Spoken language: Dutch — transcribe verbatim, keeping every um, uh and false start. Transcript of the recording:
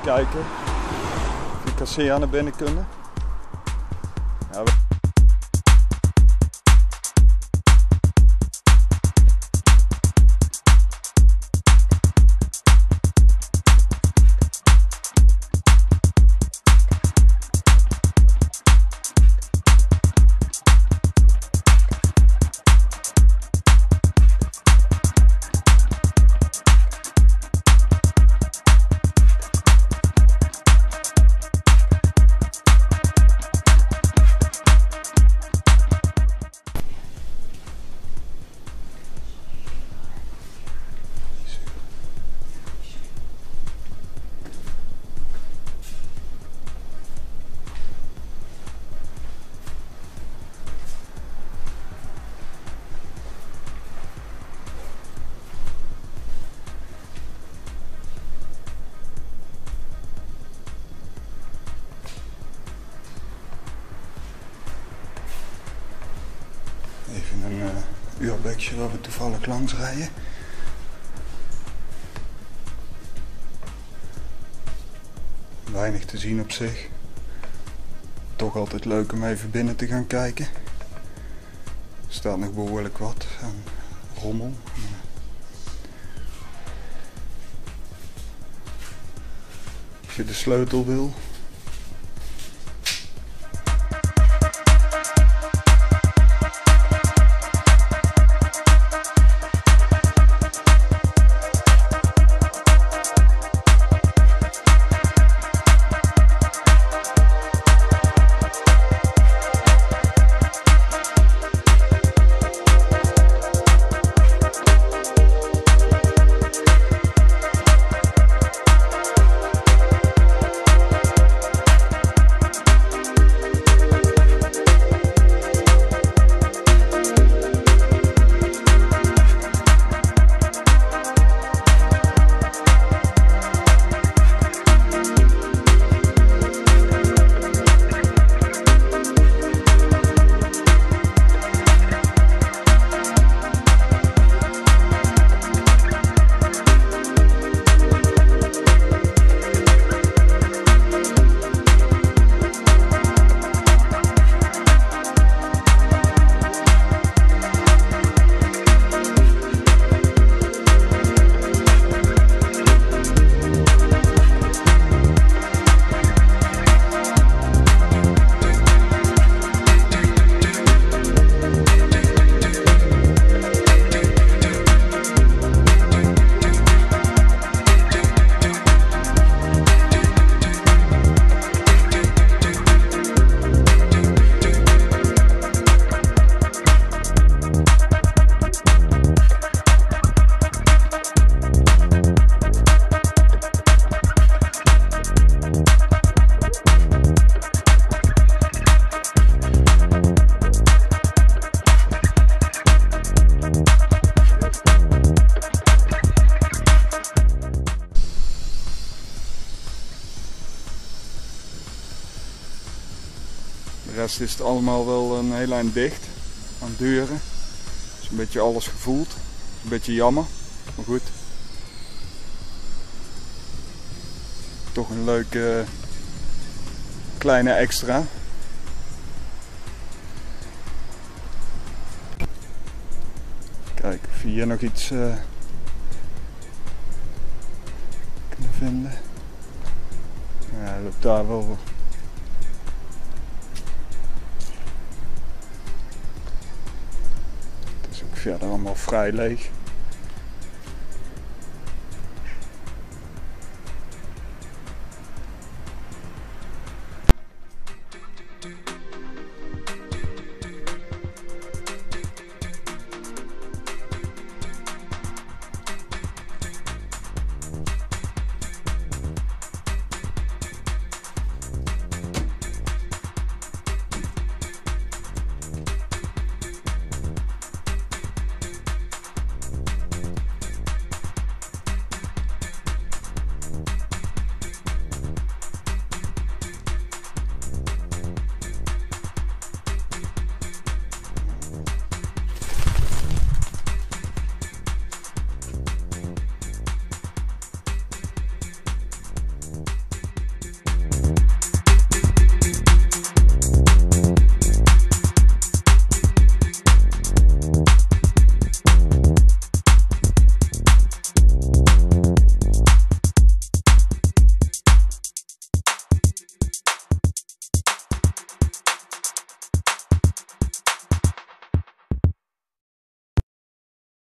kijken of de Kazerne binnen kunnen. Ja, we... Even een uh, uurbekje waar we toevallig langs rijden. Weinig te zien op zich. Toch altijd leuk om even binnen te gaan kijken. Er staat nog behoorlijk wat aan rommel. Als je de sleutel wil. De rest is het allemaal wel een heel eind dicht aan deuren. Is een beetje alles gevoeld. Een beetje jammer, maar goed. Toch een leuke kleine extra. Kijken of we hier nog iets uh, kunnen vinden. Ja, hij loopt daar wel. Het is ook verder allemaal vrij leeg.